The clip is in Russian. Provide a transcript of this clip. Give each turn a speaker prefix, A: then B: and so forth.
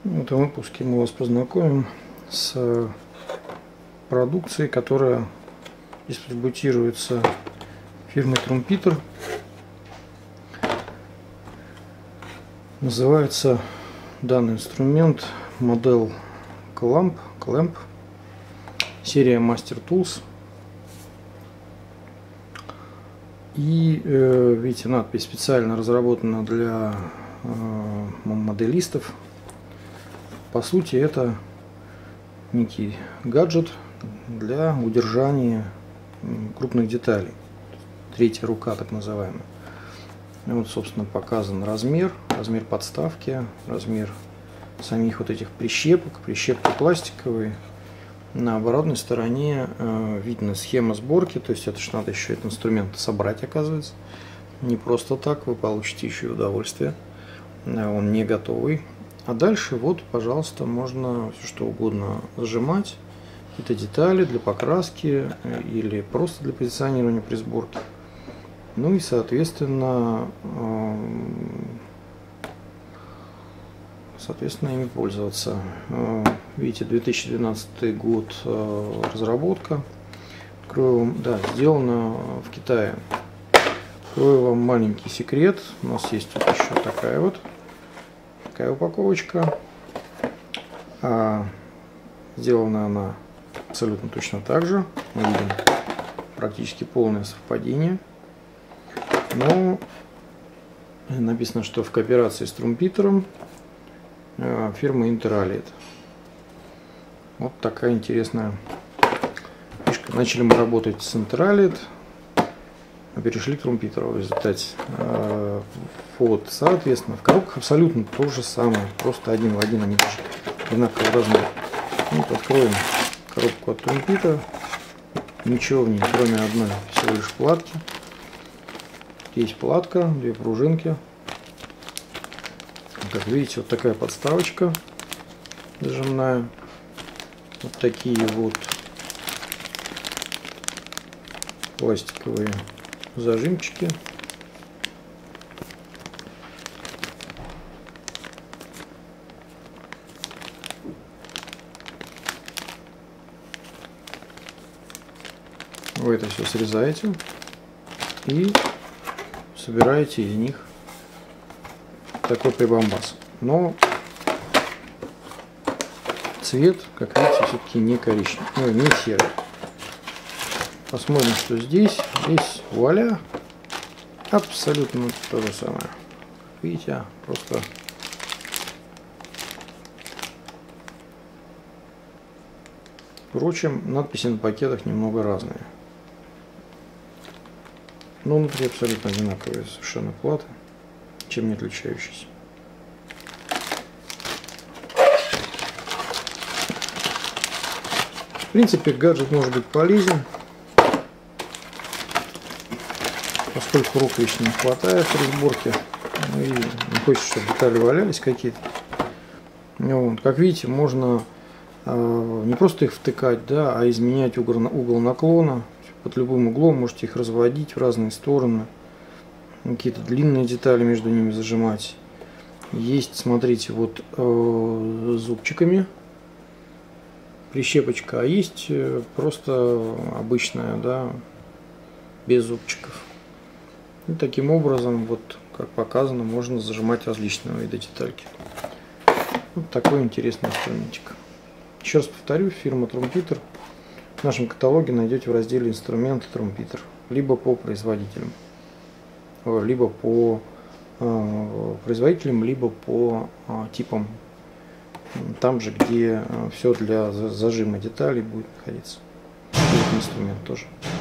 A: В этом выпуске мы вас познакомим с продукцией, которая дистрибутируется фирмой Trumpeter. Называется данный инструмент модель Clamp, серия Master Tools. И видите, надпись специально разработана для моделистов. По сути, это некий гаджет для удержания крупных деталей. Третья рука, так называемая. И вот, собственно, показан размер подставки, размер самих вот этих прищепок. Прищепки пластиковые. На оборотной стороне видно схема сборки, то есть это ж надо еще этот инструмент собрать, оказывается. Не просто так, вы получите еще и удовольствие. Он не готовый. А дальше вот, пожалуйста, можно все что угодно зажимать. Какие-то детали для покраски или просто для позиционирования при сборке. Ну и, соответственно, ими пользоваться. Видите, 2012 год разработка. Да, сделано в Китае. Открою вам маленький секрет. У нас есть тут еще такая упаковочка. Сделана она абсолютно точно так же. Мы видим практически полное совпадение. Но написано, что в кооперации с Trumpeter фирмы Interallied. Вот такая интересная фишка. Начали мы работать с Interallied, а перешли к Trumpeter в результате. Вот, соответственно, в коробках абсолютно то же самое, просто один в один, они тоже одинакового размера. Вот, откроем коробку от Trumpeter. Ничего в ней, кроме одной всего лишь платки. Есть платка, две пружинки. Как видите, вот такая подставочка зажимная. Вот такие вот пластиковые зажимчики. Вы это все срезаете и собираете из них такой прибамбас. Но цвет, как видите, все-таки не коричневый, не серый. Посмотрим, что здесь. Здесь вуаля, абсолютно то же самое. Видите, просто впрочем, надписи на пакетах немного разные. Но внутри абсолютно одинаковые совершенно платы, чем не отличающиеся. В принципе, гаджет может быть полезен, поскольку рук лично не хватает при сборке, ну и не хочется, чтобы детали валялись какие-то. Вот. Как видите, можно не просто их втыкать, да, а изменять угол наклона. Под любым углом можете их разводить в разные стороны. Какие-то длинные детали между ними зажимать. Есть, смотрите, вот зубчиками прищепочка, а есть просто обычная, да, без зубчиков. И таким образом, вот как показано, можно зажимать различного вида детальки. Вот такой интересный инструментик. Еще раз повторю, фирма Trumpeter. В нашем каталоге найдете в разделе инструменты Trumpeter. Либо по производителям, либо по производителям, либо по типам. Там же, где все для зажима деталей будет находиться. Этот инструмент тоже.